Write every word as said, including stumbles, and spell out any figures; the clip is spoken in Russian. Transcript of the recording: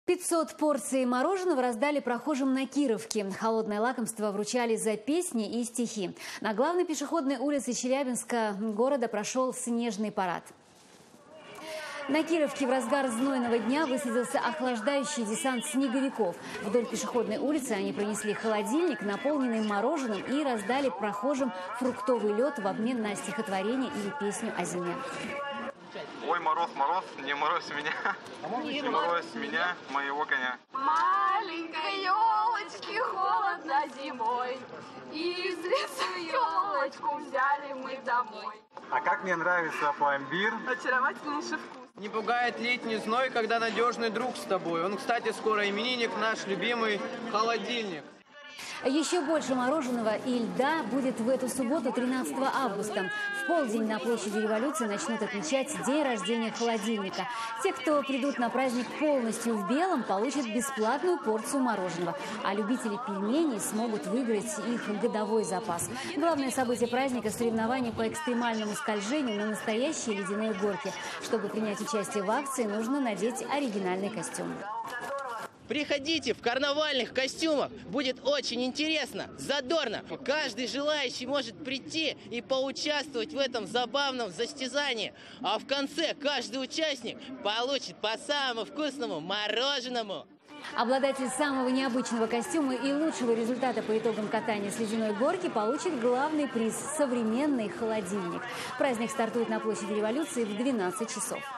пятьсот порций мороженого раздали прохожим на Кировке. Холодное лакомство вручали за песни и стихи. На главной пешеходной улице Челябинска города прошел снежный парад. На Кировке в разгар знойного дня высадился охлаждающий десант снеговиков. Вдоль пешеходной улицы они принесли холодильник, наполненный мороженым, и раздали прохожим фруктовый лед в обмен на стихотворение или песню о зиме. Ой, мороз, мороз, не морозь меня, не морозь меня, моего коня. Маленькой елочки холодно зимой, и из леса елочку взяли мы домой. А как мне нравится пломбир. Очаровательнейший вкус. Не пугает летний зной, когда надежный друг с тобой. Он, кстати, скоро именинник, наш любимый холодильник. Еще больше мороженого и льда будет в эту субботу, тринадцатого августа. В полдень на площади Революции начнут отмечать день рождения холодильника. Те, кто придут на праздник полностью в белом, получат бесплатную порцию мороженого. А любители пельменей смогут выиграть их годовой запас. Главное событие праздника – соревнования по экстремальному скольжению на настоящие ледяные горки. Чтобы принять участие в акции, нужно надеть оригинальный костюм. Приходите в карнавальных костюмах, будет очень интересно, задорно. Каждый желающий может прийти и поучаствовать в этом забавном состязании. А в конце каждый участник получит по самому вкусному мороженому. Обладатель самого необычного костюма и лучшего результата по итогам катания с ледяной горки получит главный приз – современный холодильник. Праздник стартует на площади Революции в двенадцать часов.